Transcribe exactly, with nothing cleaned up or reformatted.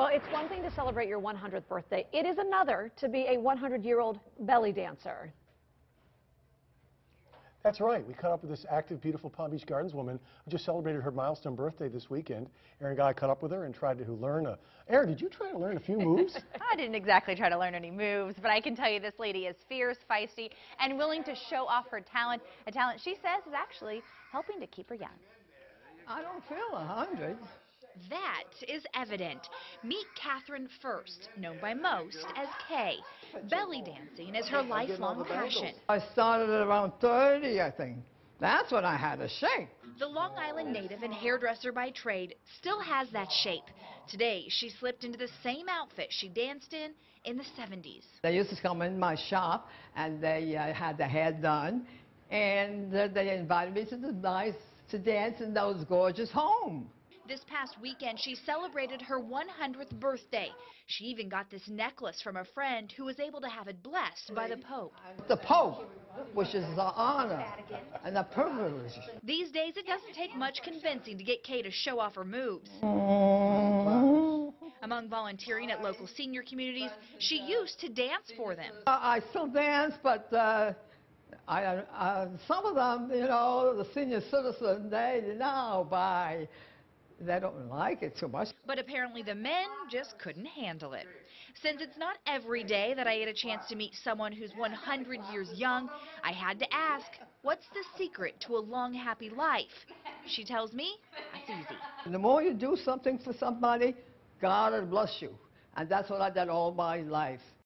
Well, it's one thing to celebrate your one hundredth birthday. It is another to be a hundred-year-old belly dancer. That's right. We caught up with this active, beautiful Palm Beach Gardens woman who just celebrated her milestone birthday this weekend. Erin Guy caught up with her and tried to learn a... Erin, did you try to learn a few moves? I didn't exactly try to learn any moves, but I can tell you this lady is fierce, feisty, and willing to show off her talent, a talent she says is actually helping to keep her young. I don't feel a hundred. That is evident. Meet Catherine First, known by most as Kay. Belly dancing is her lifelong passion. I started at around thirty, I think. That's when I had a shape. The Long Island native and hairdresser by trade still has that shape. Today, she slipped into the same outfit she danced in in the seventies. They used to come in my shop, and they uh, had the hair done, and uh, they invited me to the nice to dance in those gorgeous homes. This past weekend, she celebrated her one hundredth birthday. She even got this necklace from a friend who was able to have it blessed by the Pope. The Pope, which is the honor and the privilege. These days, it doesn't take much convincing to get Kay to show off her moves. Among volunteering at local senior communities, she used to dance for them. I still dance, but uh, I, uh, some of them, you know, the senior citizens, they now buy. They don't like it too much. But apparently the men just couldn't handle it. Since it's not every day that I get a chance to meet someone who's one hundred years young, I had to ask, what's the secret to a long, happy life? She tells me that's easy. The more you do something for somebody, God will bless you. And that's what I did all my life.